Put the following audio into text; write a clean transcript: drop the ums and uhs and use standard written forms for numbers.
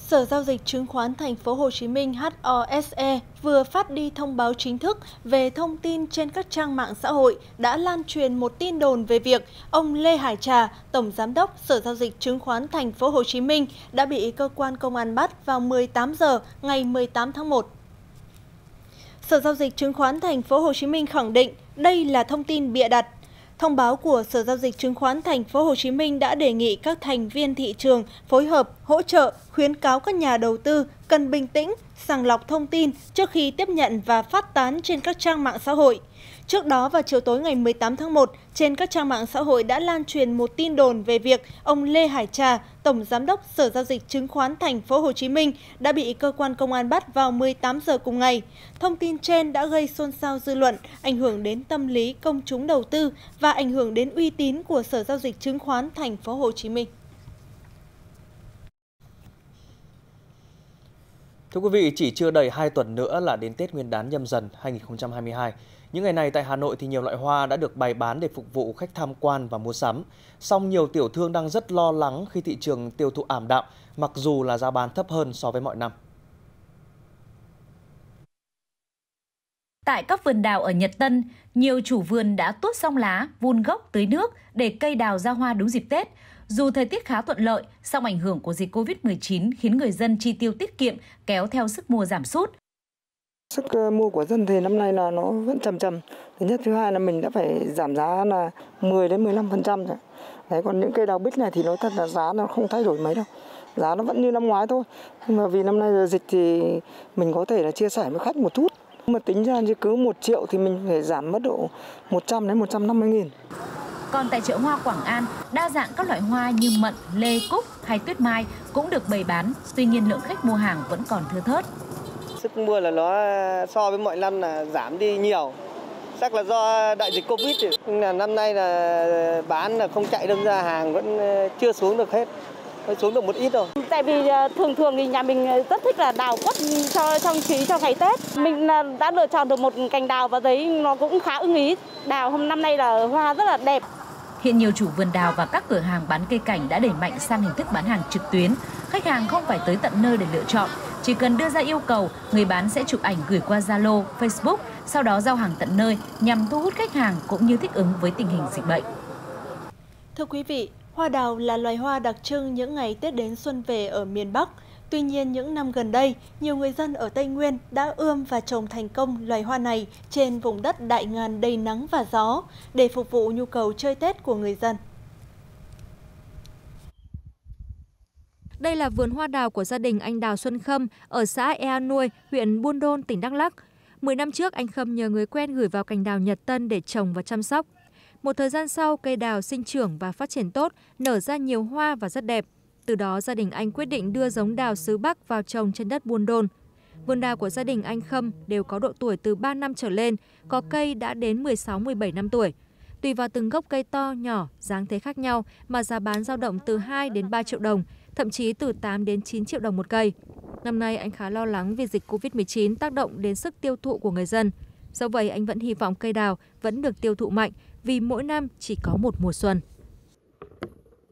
Sở Giao dịch Chứng khoán Thành phố Hồ Chí Minh HOSE vừa phát đi thông báo chính thức về thông tin trên các trang mạng xã hội đã lan truyền một tin đồn về việc ông Lê Hải Trà, Tổng Giám đốc Sở Giao dịch Chứng khoán Thành phố Hồ Chí Minh đã bị cơ quan công an bắt vào 18 giờ ngày 18 tháng 1. Sở Giao dịch Chứng khoán Thành phố Hồ Chí Minh khẳng định đây là thông tin bịa đặt. Thông báo của Sở Giao dịch Chứng khoán Thành phố Hồ Chí Minh đã đề nghị các thành viên thị trường phối hợp, hỗ trợ, khuyến cáo các nhà đầu tư cần bình tĩnh, sàng lọc thông tin trước khi tiếp nhận và phát tán trên các trang mạng xã hội. Trước đó vào chiều tối ngày 18 tháng 1, trên các trang mạng xã hội đã lan truyền một tin đồn về việc ông Lê Hải Trà, Tổng Giám đốc Sở Giao dịch Chứng khoán Thành phố Hồ Chí Minh đã bị cơ quan công an bắt vào 18 giờ cùng ngày. Thông tin trên đã gây xôn xao dư luận, ảnh hưởng đến tâm lý công chúng đầu tư và ảnh hưởng đến uy tín của Sở Giao dịch Chứng khoán Thành phố Hồ Chí Minh. Thưa quý vị, chỉ chưa đầy 2 tuần nữa là đến Tết Nguyên đán Nhâm Dần 2022. Những ngày này tại Hà Nội thì nhiều loại hoa đã được bày bán để phục vụ khách tham quan và mua sắm. Song nhiều tiểu thương đang rất lo lắng khi thị trường tiêu thụ ảm đạm, mặc dù là giá bán thấp hơn so với mọi năm. Tại các vườn đào ở Nhật Tân, nhiều chủ vườn đã tuốt xong lá, vun gốc tưới nước để cây đào ra hoa đúng dịp Tết. Dù thời tiết khá thuận lợi, song ảnh hưởng của dịch Covid-19 khiến người dân chi tiêu tiết kiệm kéo theo sức mua giảm sút. Sức mua của dân thì năm nay là nó vẫn trầm. Thứ nhất, thứ hai là mình đã phải giảm giá là 10 đến 15% rồi. Đấy, còn những cây đào bích này thì nói thật là giá nó không thay đổi mấy đâu. Giá nó vẫn như năm ngoái thôi. Nhưng mà vì năm nay là dịch thì mình có thể là chia sẻ với khách một chút. Nhưng mà tính ra như cứ 1 triệu thì mình phải giảm mất độ 100 đến 150 nghìn. Còn tại chợ hoa Quảng An, đa dạng các loại hoa như mận, lê, cúc hay tuyết mai cũng được bày bán. Tuy nhiên lượng khách mua hàng vẫn còn thưa thớt. Sức mua là nó so với mọi năm là giảm đi nhiều. Chắc là do đại dịch Covid thì. Nhưng là năm nay là bán là không chạy đâm ra hàng vẫn chưa xuống được hết. Mới xuống được một ít rồi. Tại vì thường thì nhà mình rất thích là đào quất cho trang trí cho ngày Tết. Mình đã lựa chọn được một cành đào và thấy nó cũng khá ưng ý. Đào hôm năm nay là hoa rất là đẹp. Hiện nhiều chủ vườn đào và các cửa hàng bán cây cảnh đã đẩy mạnh sang hình thức bán hàng trực tuyến. Khách hàng không phải tới tận nơi để lựa chọn, chỉ cần đưa ra yêu cầu, người bán sẽ chụp ảnh gửi qua Zalo, Facebook, sau đó giao hàng tận nơi nhằm thu hút khách hàng cũng như thích ứng với tình hình dịch bệnh. Thưa quý vị, hoa đào là loài hoa đặc trưng những ngày Tết đến xuân về ở miền Bắc. Tuy nhiên, những năm gần đây, nhiều người dân ở Tây Nguyên đã ươm và trồng thành công loài hoa này trên vùng đất đại ngàn đầy nắng và gió để phục vụ nhu cầu chơi Tết của người dân. Đây là vườn hoa đào của gia đình anh Đào Xuân Khâm ở xã Ea Nuôi, huyện Buôn Đôn, tỉnh Đắk Lắk. 10 năm trước, anh Khâm nhờ người quen gửi vào cành đào Nhật Tân để trồng và chăm sóc. Một thời gian sau, cây đào sinh trưởng và phát triển tốt, nở ra nhiều hoa và rất đẹp. Từ đó, gia đình anh quyết định đưa giống đào xứ Bắc vào trồng trên đất Buôn Đôn. Vườn đào của gia đình anh Khâm đều có độ tuổi từ 3 năm trở lên, có cây đã đến 16-17 năm tuổi. Tùy vào từng gốc cây to, nhỏ, dáng thế khác nhau mà giá bán dao động từ 2 đến 3 triệu đồng, thậm chí từ 8 đến 9 triệu đồng một cây. Năm nay anh khá lo lắng vì dịch Covid-19 tác động đến sức tiêu thụ của người dân. Do vậy anh vẫn hy vọng cây đào vẫn được tiêu thụ mạnh vì mỗi năm chỉ có một mùa xuân.